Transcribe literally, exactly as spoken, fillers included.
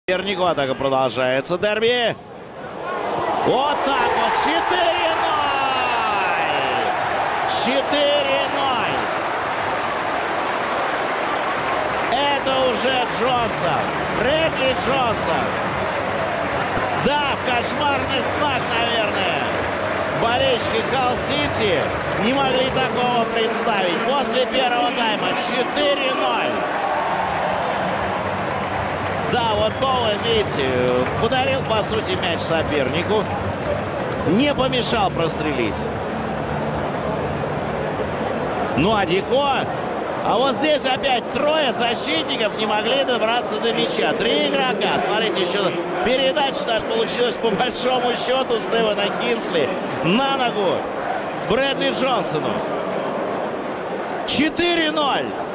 Сопернику атака продолжается. Дерби. Вот так вот. четыре ноль. четыре ноль. Это уже Джонсон. Брэдли Джонсон. Да, в кошмарных снах, наверное, болельщики Халл-Сити не могли такого представить. После первого тайма четыре ноль. Да, вот Боуэн, видите, подарил, по сути, мяч сопернику. Не помешал прострелить. Ну, а Дико... А вот здесь опять трое защитников не могли добраться до мяча. Три игрока. Смотрите, еще передача даже получилась по большому счету Стивена Кинсли на ногу Брэдли Джонсону. четыре ноль.